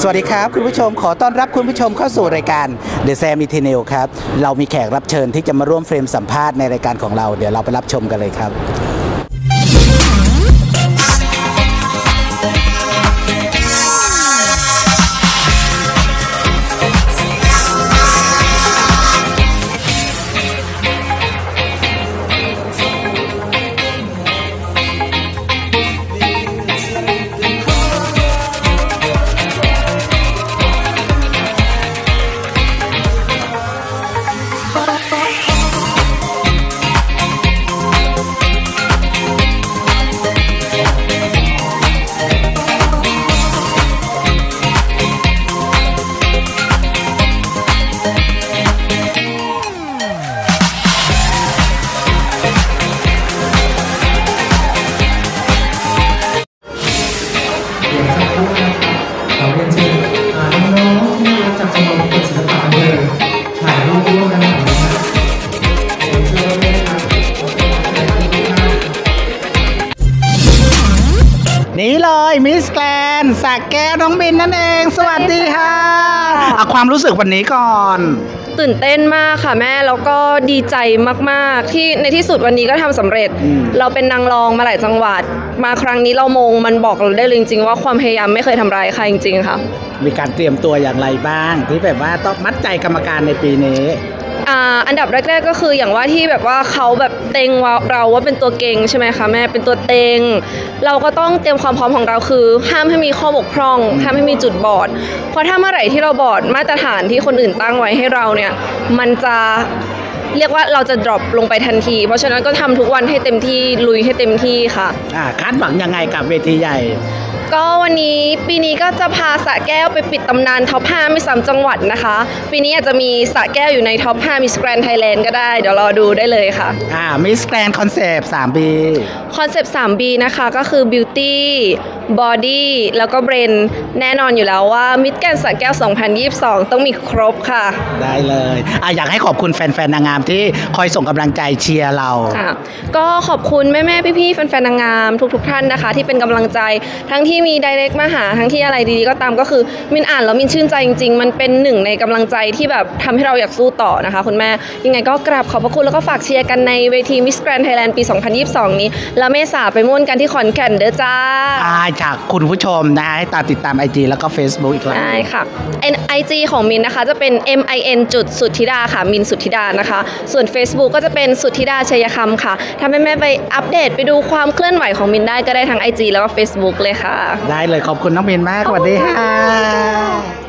สวัสดีครับคุณผู้ชมขอต้อนรับคุณผู้ชมเข้าสู่รายการ The Sam Eternal ครับเรามีแขกรับเชิญที่จะมาร่วมเฟรมสัมภาษณ์ในรายการของเราเดี๋ยวเราไปรับชมกันเลยครับนี่เลยมิสแกรนด์สระแก้วน้องบินนั่นเองสวัสดีค่ะเอาความรู้สึกวันนี้ก่อนตื่นเต้นมากค่ะแม่แล้วก็ดีใจมากๆที่ในที่สุดวันนี้ก็ทำสำเร็จเราเป็นนางรองมาหลายจังหวัดมาครั้งนี้เรามงมันบอกเราได้เลยจริงๆว่าความพยายามไม่เคยทำร้ายใครจริงๆค่ะมีการเตรียมตัวอย่างไรบ้างที่แบบว่าต้องมัดใจกรรมการในปีนี้อันดับแรกๆก็คืออย่างว่าที่แบบว่าเขาแบบเต็งเราว่าเป็นตัวเก่งใช่ไหมคะแม่เป็นตัวเต็งเราก็ต้องเตรียมความพร้อมของเราคือห้ามให้มีข้อบกพร่องห้ามให้มีจุดบอดเพราะถ้าเมื่อไหร่ที่เราบอดมาตรฐานที่คนอื่นตั้งไว้ให้เราเนี่ยมันจะเรียกว่าเราจะ drop ลงไปทันทีเพราะฉะนั้นก็ทำทุกวันให้เต็มที่ลุยให้เต็มที่ค่ะคาดหวังยังไงกับเวทีใหญ่ก็วันนี้ปีนี้ก็จะพาสระแก้วไปปิดตำนานท็อป 5 ไม่ซ้ำจังหวัดนะคะปีนี้อาจจะมีสระแก้วอยู่ในท็อป 5 Miss Grand Thailand ก็ได้เดี๋ยวรอดูได้เลยค่ะ Miss Grand Concept 3B คอนเซปต์ 3B นะคะก็คือ Beauty Body แล้วก็ Brain แน่นอนอยู่แล้วว่า Miss Grand สระแก้ว 2022 ต้องมีครบค่ะได้เลยอยากให้ขอบคุณแฟนๆนางงามที่คอยส่งกำลังใจเชียร์เราก็ขอบคุณแม่ๆพี่ๆแฟนๆนางงามทุกๆท่านนะคะที่เป็นกำลังใจทั้งที่มีไดเรกมาหาทั้งที่อะไรดีๆก็ตามก็คือมินอ่านแล้วมินชื่นใจจริงๆมันเป็นหนึ่งในกำลังใจที่แบบทำให้เราอยากสู้ต่อนะคะคุณแม่ยังไงก็กราบขอบพระคุณแล้วก็ฝากเชียร์กันในเวที Miss Grand Thailand ปี 2022 นี้แล้วเมษาไปม่วนกันที่ขอนแก่นเด้อจ้าจากคุณผู้ชมนะให้ตามติดตาม IG แล้วก็ Facebook อีกแล้วได้ค่ะ IG ของมินนะคะจะเป็น MIN จุดสุทธิดาค่ะมินสุทธิดานะคะส่วน Facebook ก็จะเป็นสุทธิดาชัยคำค่ะถ้าแม่ๆไปอัปเดตไปดูความเคลื่อนไหวของมินได้ก็ได้ทั้ง IG แล้วก็ Facebook เลยค่ะได้เลยขอบคุณน้องมินมากสวัสดีค่ะ